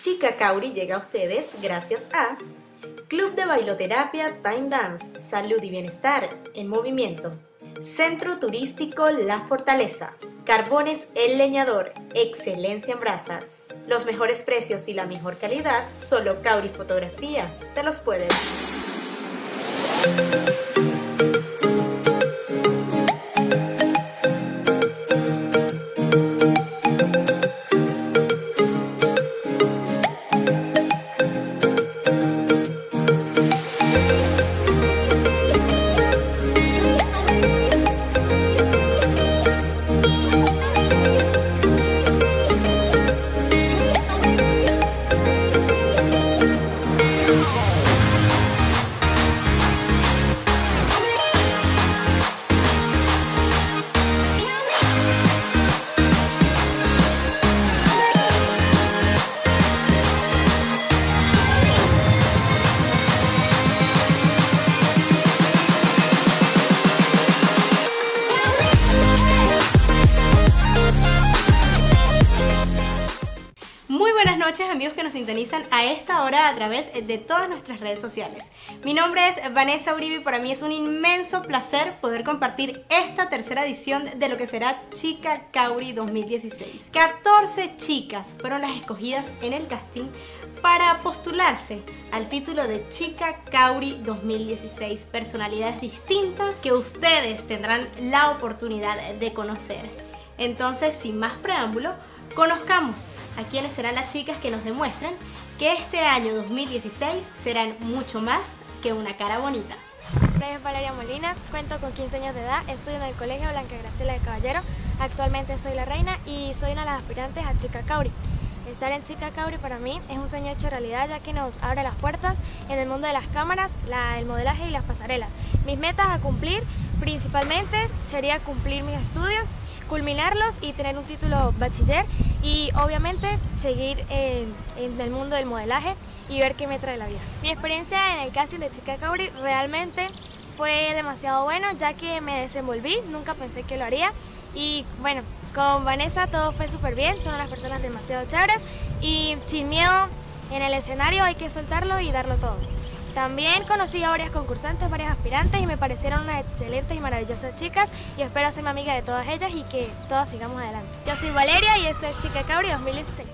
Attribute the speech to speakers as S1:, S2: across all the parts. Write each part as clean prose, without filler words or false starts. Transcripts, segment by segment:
S1: Chica Kauri llega a ustedes gracias a Club de Bailoterapia Time Dance, Salud y Bienestar en Movimiento, Centro Turístico La Fortaleza, Carbones El Leñador, excelencia en brasas. Los mejores precios y la mejor calidad, solo Kauri Fotografía te los puede dar. Buenas noches, amigos que nos sintonizan a esta hora a través de todas nuestras redes sociales. Mi nombre es Vanessa Uribe y para mí es un inmenso placer poder compartir esta tercera edición de lo que será Chica Kauri 2016. 14 chicas fueron las escogidas en el casting para postularse al título de Chica Kauri 2016. Personalidades distintas que ustedes tendrán la oportunidad de conocer. Entonces, sin más preámbulo, conozcamos a quienes serán las chicas que nos demuestran que este año 2016 serán mucho más que una cara bonita.
S2: Mi nombre es Valeria Molina, cuento con 15 años de edad, estudio en el Colegio Blanca Graciela de Caballero, actualmente soy la reina y soy una de las aspirantes a Chica Kauri. Estar en Chica Kauri para mí es un sueño hecho realidad, ya que nos abre las puertas en el mundo de las cámaras, el modelaje y las pasarelas. Mis metas a cumplir principalmente sería cumplir mis estudios, culminarlos y tener un título bachiller y obviamente seguir en el mundo del modelaje y ver qué me trae la vida. Mi experiencia en el casting de Chica Kauri realmente fue demasiado bueno, ya que me desenvolví, nunca pensé que lo haría y bueno, con Vanessa todo fue súper bien, son unas personas demasiado chéveres y sin miedo en el escenario hay que soltarlo y darlo todo. También conocí a varias concursantes, varias aspirantes y me parecieron unas excelentes y maravillosas chicas y espero ser amiga de todas ellas y que todas sigamos adelante. Yo soy Valeria y esta es Chica Kauri 2016.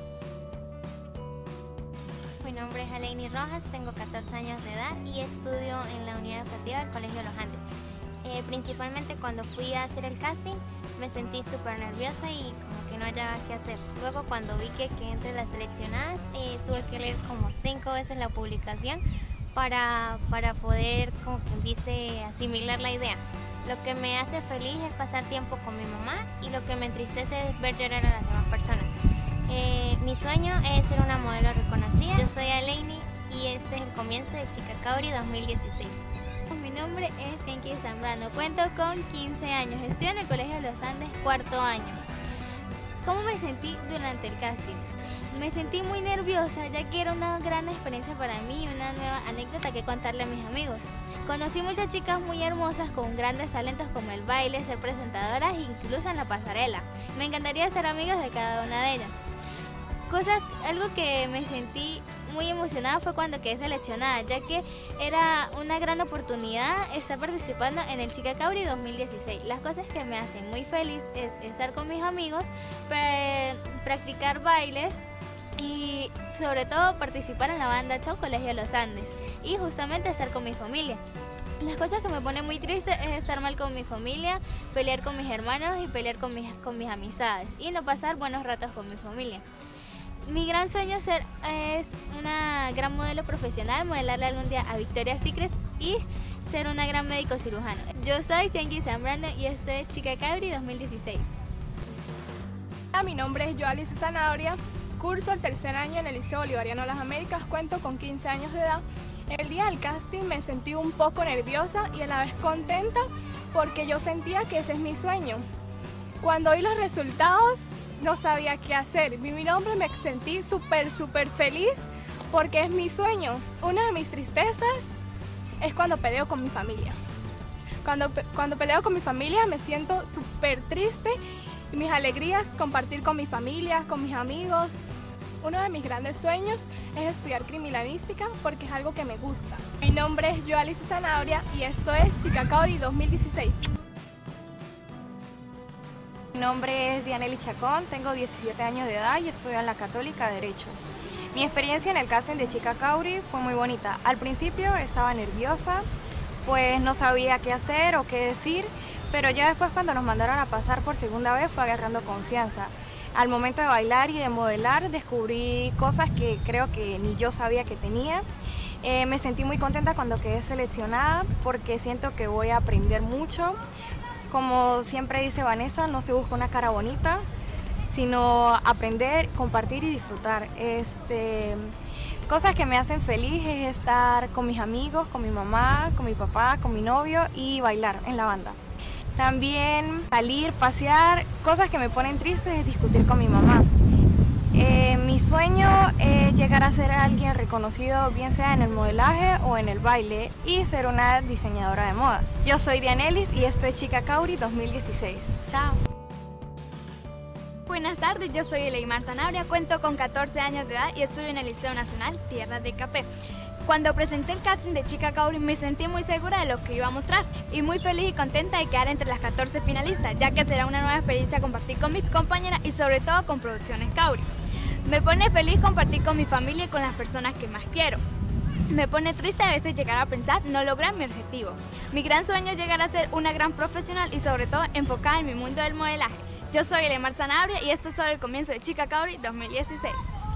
S3: Mi nombre es Aleini Rojas, tengo 14 años de edad y estudio en la unidad educativa del Colegio Los Andes. Principalmente cuando fui a hacer el casting me sentí súper nerviosa y como que no hallaba qué hacer. Luego cuando vi que entre las seleccionadas tuve que leer como 5 veces la publicación para poder, como quien dice, asimilar la idea. Lo que me hace feliz es pasar tiempo con mi mamá y lo que me entristece es ver llorar a las demás personas. Mi sueño es ser una modelo reconocida. Yo soy Aleini y este es el comienzo de Chica Kauri 2016.
S4: Mi nombre es Enki Zambrano, cuento con 15 años, estudio en el Colegio de los Andes, cuarto año. ¿Cómo me sentí durante el casting? Me sentí muy nerviosa ya que era una gran experiencia para mí y una nueva anécdota que contarle a mis amigos. Conocí muchas chicas muy hermosas con grandes talentos como el baile, ser presentadoras e incluso en la pasarela. Me encantaría ser amigas de cada una de ellas. Algo que me sentí muy emocionada fue cuando quedé seleccionada, ya que era una gran oportunidad estar participando en el Chica Kauri 2016. Las cosas que me hacen muy feliz es estar con mis amigos, practicar bailes y sobre todo participar en la banda show Colegio Los Andes y justamente estar con mi familia. Las cosas que me ponen muy triste es estar mal con mi familia, pelear con mis hermanos y pelear con mis amistades y no pasar buenos ratos con mi familia. Mi gran sueño es una gran modelo profesional, modelarle algún día a Victoria's Secret y ser una gran médico cirujano. Yo soy Enki Zambrano y este es Chica Kauri 2016.
S5: Mi nombre es Joalis Zanabria, curso el tercer año en el Liceo Bolivariano de las Américas, cuento con 15 años de edad. El día del casting me sentí un poco nerviosa y a la vez contenta porque yo sentía que ese es mi sueño. Cuando vi los resultados no sabía qué hacer. Vi mi nombre y me sentí súper feliz porque es mi sueño. Una de mis tristezas es cuando peleo con mi familia. Cuando peleo con mi familia me siento súper triste y mis alegrías compartir con mi familia, con mis amigos Uno de mis grandes sueños es estudiar criminalística porque es algo que me gusta. Mi nombre es Joalice Zanabria y esto es Chica Kauri 2016.
S6: Mi nombre es Dianely Chacón, tengo 17 años de edad y estudio en la Católica Derecho. Mi experiencia en el casting de Chica Kauri fue muy bonita. Al principio estaba nerviosa, pues no sabía qué hacer o qué decir, pero ya después cuando nos mandaron a pasar por segunda vez fue agarrando confianza. Al momento de bailar y de modelar descubrí cosas que creo que ni yo sabía que tenía. Me sentí muy contenta cuando quedé seleccionada porque siento que voy a aprender mucho. Como siempre dice Vanessa, no se busca una cara bonita, sino aprender, compartir y disfrutar. Cosas que me hacen feliz es estar con mis amigos, con mi mamá, con mi papá, con mi novio y bailar en la banda. También salir, pasear. Cosas que me ponen tristes es discutir con mi mamá. Mi sueño es llegar a ser alguien reconocido, bien sea en el modelaje o en el baile, y ser una diseñadora de modas. Yo soy Dianely y esto es Chica Kauri 2016. Chao.
S4: Buenas tardes, yo soy Eleimar Zanabria, cuento con 14 años de edad y estudio en el Liceo Nacional Tierras de Café. Cuando presenté el casting de Chica Kauri me sentí muy segura de lo que iba a mostrar y muy feliz y contenta de quedar entre las 14 finalistas, ya que será una nueva experiencia compartir con mis compañeras y sobre todo con Producciones Kauri. Me pone feliz compartir con mi familia y con las personas que más quiero. Me pone triste a veces llegar a pensar no lograr mi objetivo. Mi gran sueño es llegar a ser una gran profesional y sobre todo enfocada en mi mundo del modelaje. Yo soy Eleimar Zanabria y esto es solo el comienzo de Chica Kauri 2016.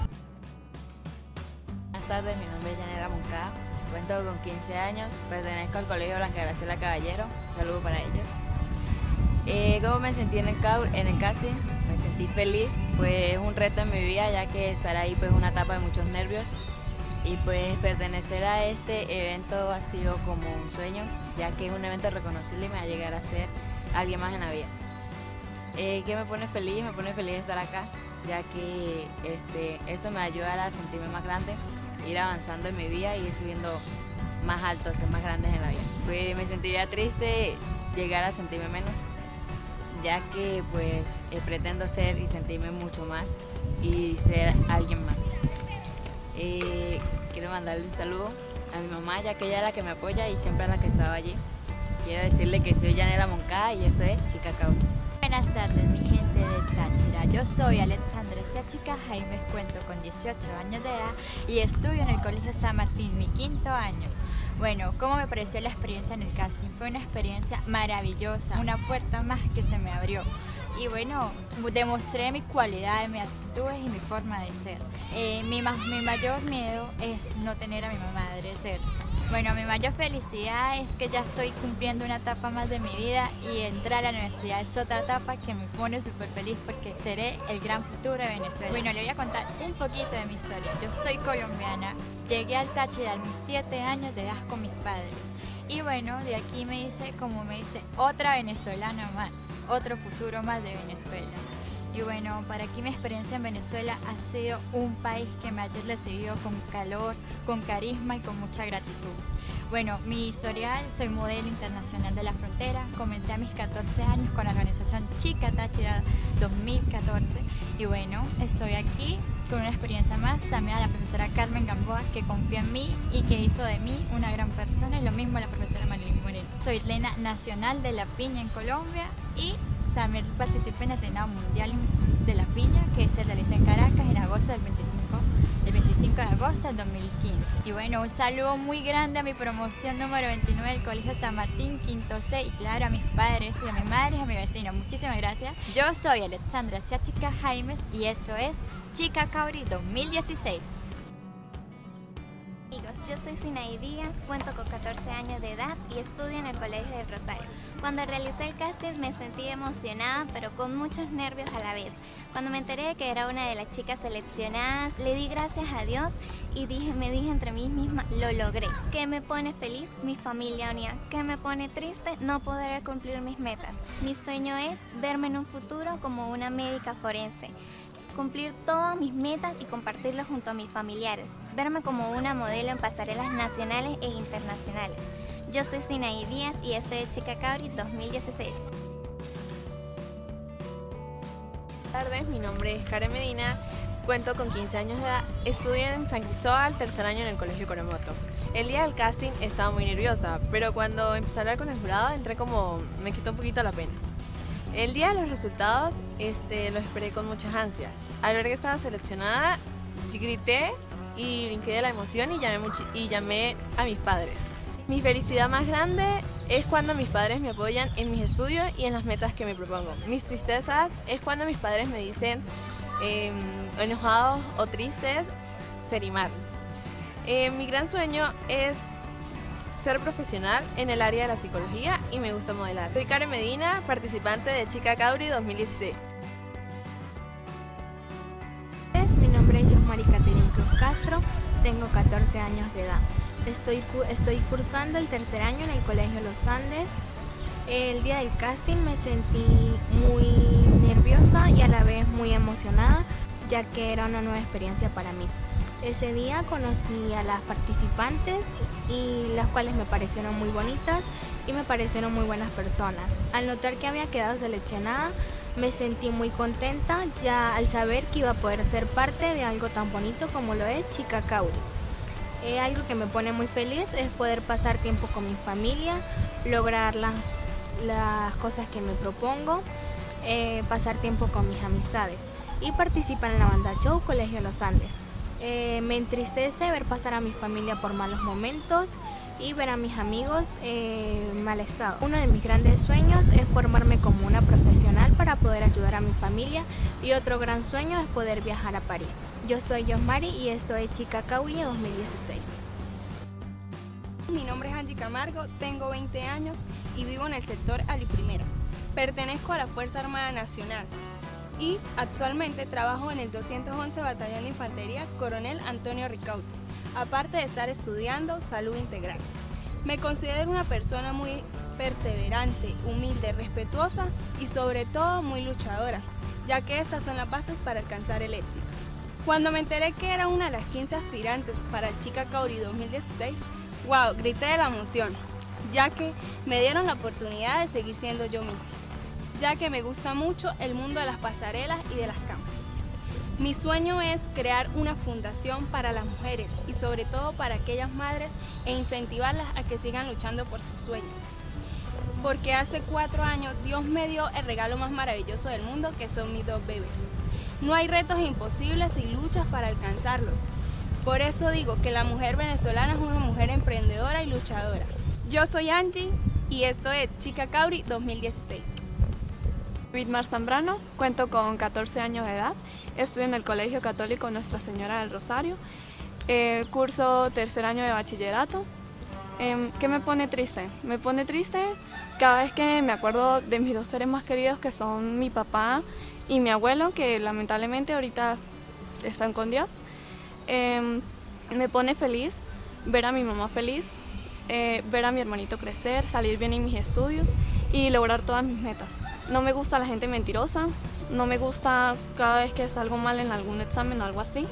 S7: Buenas tardes, mi nombre es Yanela Moncada, cuento con 15 años, pertenezco al Colegio Blanca Graciela Caballero, un saludo para ellos. ¿Cómo me sentí en el casting? Me sentí feliz, pues es un reto en mi vida, ya que estar ahí pues una etapa de muchos nervios, y pues pertenecer a este evento ha sido como un sueño, ya que es un evento reconocible y me va a llegar a ser alguien más en la vida. ¿Qué me pone feliz? Me pone feliz estar acá, ya que esto me ayudará a sentirme más grande, ir avanzando en mi vida y ir subiendo más alto, ser más grandes en la vida. Pues me sentiría triste llegar a sentirme menos, ya que pues pretendo ser y sentirme mucho más y ser alguien más. Quiero mandarle un saludo a mi mamá, ya que ella es la que me apoya y siempre es la que estaba allí. Quiero decirle que soy Yanela Moncada y esto es Chica Kauri.
S8: Buenas tardes, mi gente del Táchira. Yo soy Alexandra Siachica Jaimes, cuento con 18 años de edad y estudio en el Colegio San Martín, mi 5º año. Bueno, ¿cómo me pareció la experiencia en el casting? Fue una experiencia maravillosa, una puerta más que se me abrió. Y bueno, demostré mis cualidades, mis actitudes y mi forma de ser. Mi mayor miedo es no tener a mi madre cerca. Bueno, mi mayor felicidad es que ya estoy cumpliendo una etapa más de mi vida y entrar a la universidad es otra etapa que me pone súper feliz porque seré el gran futuro de Venezuela. Bueno, le voy a contar un poquito de mi historia. Yo soy colombiana, llegué al Táchira a mis 7 años de edad con mis padres. Y bueno, de aquí me dice otra venezolana más, otro futuro más de Venezuela. Y bueno, para aquí mi experiencia en Venezuela ha sido un país que me ha recibido con calor, con carisma y con mucha gratitud. Bueno, mi historial, soy modelo internacional de la frontera, comencé a mis 14 años con la organización Chica Táchira 2014 y bueno, estoy aquí con una experiencia más, también a la profesora Carmen Gamboa que confió en mí y que hizo de mí una gran persona y lo mismo a la profesora Marilyn Moreno. Soy atleta nacional de la piña en Colombia y también participé en el reinado mundial de la piña que se realizó en Caracas en agosto del 25 de agosto del 2015. Y bueno, un saludo muy grande a mi promoción número 29 del Colegio San Martín, 5º C, y claro, a mis padres y a mis madres y a mis vecinos. Muchísimas gracias. Yo soy Alexandra Siachica Jaimes y esto es Chica Kauri 2016.
S3: Yo soy Sinaí Díaz, cuento con 14 años de edad y estudio en el Colegio del Rosario. Cuando realicé el casting me sentí emocionada, pero con muchos nervios a la vez. Cuando me enteré de que era una de las chicas seleccionadas, le di gracias a Dios y me dije entre mí misma, lo logré. ¿Qué me pone feliz? Mi familia unida. ¿Qué me pone triste? No poder cumplir mis metas. Mi sueño es verme en un futuro como una médica forense, cumplir todas mis metas y compartirlo junto a mis familiares, verme como una modelo en pasarelas nacionales e internacionales. Yo soy Sinaí Díaz y esto es Chica Kauri 2016.
S9: Buenas tardes, mi nombre es Karen Medina, cuento con 15 años de edad, estudio en San Cristóbal, tercer año en el Colegio Coromoto. El día del casting estaba muy nerviosa, pero cuando empecé a hablar con el jurado entré como, me quitó un poquito la pena. El día de los resultados lo esperé con muchas ansias. Al ver que estaba seleccionada, grité y brinqué de la emoción y llamé a mis padres. Mi felicidad más grande es cuando mis padres me apoyan en mis estudios y en las metas que me propongo. Mis tristezas es cuando mis padres me dicen enojados o tristes, Serimar. Mi gran sueño es ser profesional en el área de la psicología y me gusta modelar. Soy Karen Medina, participante de Chica Kauri 2016.
S2: Mi nombre es Yosmari Caterine Cruz Castro, tengo 14 años de edad. Estoy cursando el tercer año en el Colegio Los Andes. El día del casting me sentí muy nerviosa y a la vez muy emocionada, ya que era una nueva experiencia para mí. Ese día conocí a las participantes y las cuales me parecieron muy bonitas y me parecieron muy buenas personas. Al notar que había quedado seleccionada, me sentí muy contenta ya al saber que iba a poder ser parte de algo tan bonito como lo es Chica Kauri. Algo que me pone muy feliz es poder pasar tiempo con mi familia, lograr las cosas que me propongo, pasar tiempo con mis amistades y participar en la banda show Colegio Los Andes. Me entristece ver pasar a mi familia por malos momentos y ver a mis amigos en mal estado. Uno de mis grandes sueños es formarme como una profesional para poder ayudar a mi familia y otro gran sueño es poder viajar a París. Yo soy Yosmari y esto es Chica Kauri 2016.
S6: Mi nombre es Angie Camargo, tengo 20 años y vivo en el sector Ali Primero. Pertenezco a la Fuerza Armada Nacional y actualmente trabajo en el 211 Batallón de Infantería Coronel Antonio Ricaurte, aparte de estar estudiando salud integral. Me considero una persona muy perseverante, humilde, respetuosa y sobre todo muy luchadora, ya que estas son las bases para alcanzar el éxito. Cuando me enteré que era una de las 15 aspirantes para el Chica Kauri 2016, wow, grité de la emoción, ya que me dieron la oportunidad de seguir siendo yo misma, ya que me gusta mucho el mundo de las pasarelas y de las cámaras. Mi sueño es crear una fundación para las mujeres y sobre todo para aquellas madres e incentivarlas a que sigan luchando por sus sueños. Porque hace 4 años Dios me dio el regalo más maravilloso del mundo, que son mis 2 bebés. No hay retos imposibles y luchas para alcanzarlos. Por eso digo que la mujer venezolana es una mujer emprendedora y luchadora. Yo soy Angie y esto es Chica Kauri 2016.
S5: Vidmar Zambrano, cuento con 14 años de edad, estudio en el Colegio Católico Nuestra Señora del Rosario, curso tercer año de bachillerato. ¿Qué me pone triste? Me pone triste cada vez que me acuerdo de mis 2 seres más queridos, que son mi papá y mi abuelo, que lamentablemente ahorita están con Dios. Me pone feliz ver a mi mamá feliz, ver a mi hermanito crecer, salir bien en mis estudios y lograr todas mis metas. No me gusta la gente mentirosa, no me gusta cada vez que salgo mal en algún examen o algo así.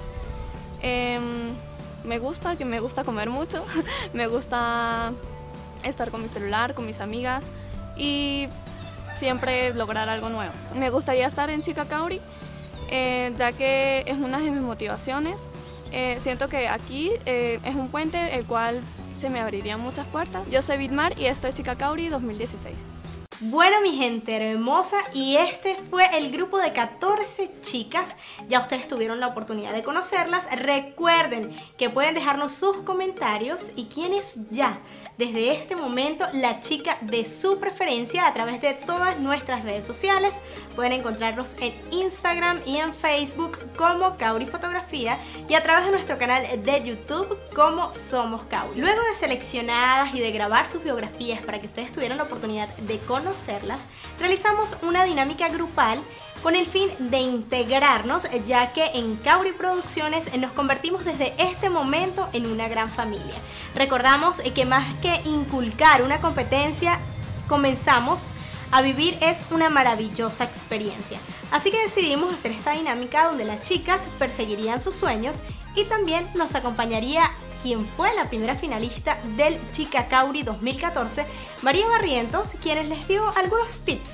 S5: Me gusta comer mucho, me gusta estar con mi celular, con mis amigas y siempre lograr algo nuevo. Me gustaría estar en Chica Kauri, ya que es una de mis motivaciones. Siento que aquí es un puente el cual se me abrirían muchas puertas. Yo soy Vidmar y esto es Chica Kauri 2016.
S1: Bueno, mi gente hermosa, y este fue el grupo de 14 chicas. Ya ustedes tuvieron la oportunidad de conocerlas. Recuerden que pueden dejarnos sus comentarios y quién es ya desde este momento la chica de su preferencia a través de todas nuestras redes sociales. Pueden encontrarnos en Instagram y en Facebook como Kauri Fotografía y a través de nuestro canal de YouTube como Somos Kauri. Luego de seleccionadas y de grabar sus biografías para que ustedes tuvieran la oportunidad de conocerlas, realizamos una dinámica grupal con el fin de integrarnos, ya que en Kauri Producciones nos convertimos desde este momento en una gran familia. Recordamos que más que inculcar una competencia, comenzamos a vivir es una maravillosa experiencia. Así que decidimos hacer esta dinámica donde las chicas perseguirían sus sueños y también nos acompañaría quien fue la primera finalista del Chica Kauri 2014, María Barrientos, quienes les dio algunos tips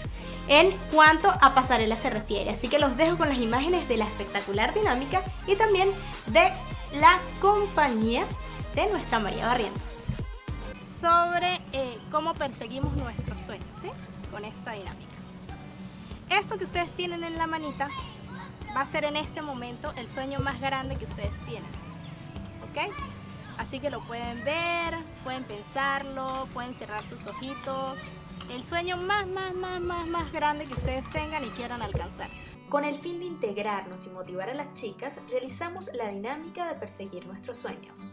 S1: en cuanto a pasarela se refiere. Así que los dejo con las imágenes de la espectacular dinámica y también de la compañía de nuestra María Barrientos. Sobre cómo perseguimos nuestros sueños, ¿sí? Con esta dinámica. Esto que ustedes tienen en la manita va a ser en este momento el sueño más grande que ustedes tienen, ¿ok? Así que lo pueden ver, pueden pensarlo, pueden cerrar sus ojitos. El sueño más grande que ustedes tengan y quieran alcanzar. Con el fin de integrarnos y motivar a las chicas, realizamos la dinámica de perseguir nuestros sueños.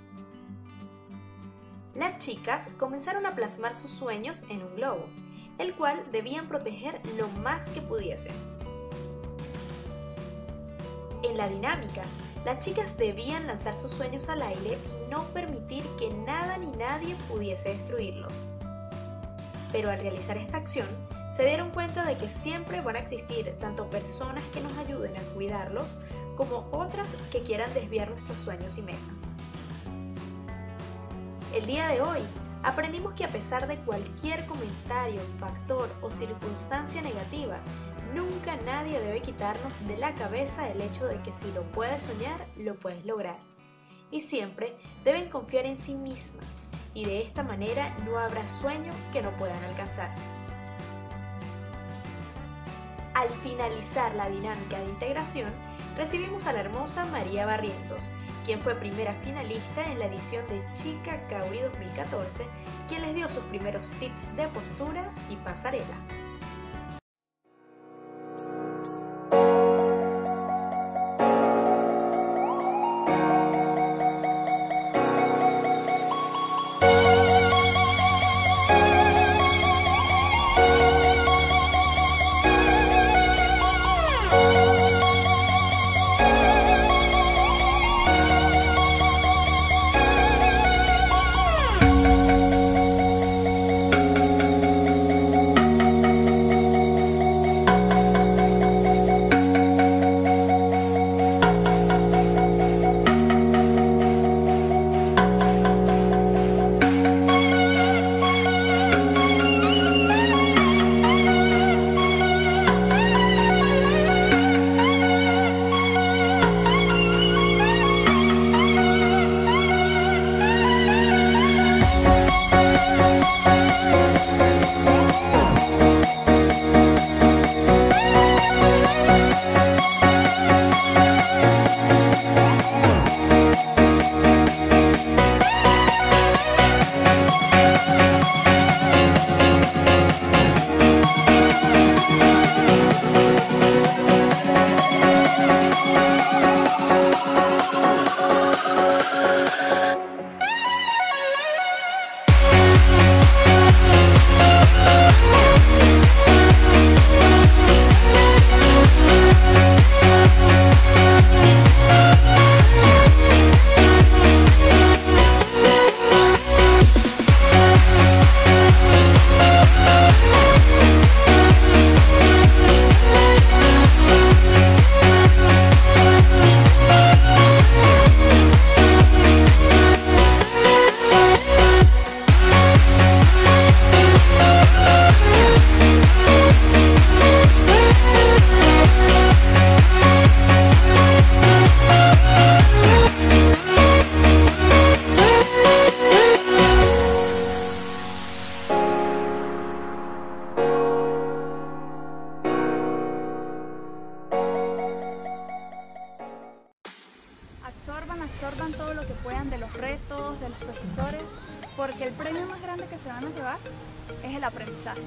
S1: Las chicas comenzaron a plasmar sus sueños en un globo, el cual debían proteger lo más que pudiesen. En la dinámica, las chicas debían lanzar sus sueños al aire y no permitir que nada ni nadie pudiese destruirlos. Pero al realizar esta acción, se dieron cuenta de que siempre van a existir tanto personas que nos ayuden a cuidarlos, como otras que quieran desviar nuestros sueños y metas. El día de hoy, aprendimos que a pesar de cualquier comentario, factor o circunstancia negativa, nunca nadie debe quitarnos de la cabeza el hecho de que si lo puedes soñar, lo puedes lograr. Y siempre deben confiar en sí mismas, y de esta manera no habrá sueño que no puedan alcanzar. Al finalizar la dinámica de integración, recibimos a la hermosa María Barrientos, quien fue primera finalista en la edición de Chica Cowry 2014, quien les dio sus primeros tips de postura y pasarela.
S10: absorban todo lo que puedan de los retos, de los profesores, porque el premio más grande que se van a llevar es el aprendizaje.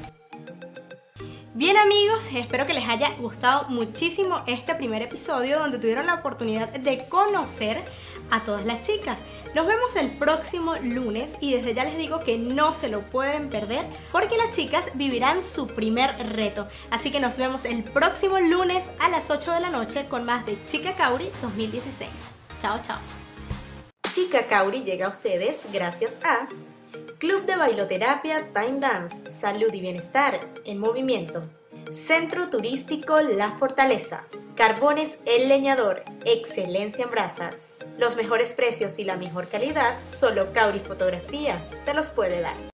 S1: Bien amigos, espero que les haya gustado muchísimo este primer episodio donde tuvieron la oportunidad de conocer a todas las chicas. Nos vemos el próximo lunes y desde ya les digo que no se lo pueden perder porque las chicas vivirán su primer reto. Así que nos vemos el próximo lunes a las 8 de la noche con más de Chica Cowry 2016. Chao, chao. Chica Cowry llega a ustedes gracias a Club de Bailoterapia Time Dance, Salud y Bienestar en Movimiento, Centro Turístico La Fortaleza, Carbones El Leñador, excelencia en brasas. Los mejores precios y la mejor calidad, solo Cowry Fotografía te los puede dar.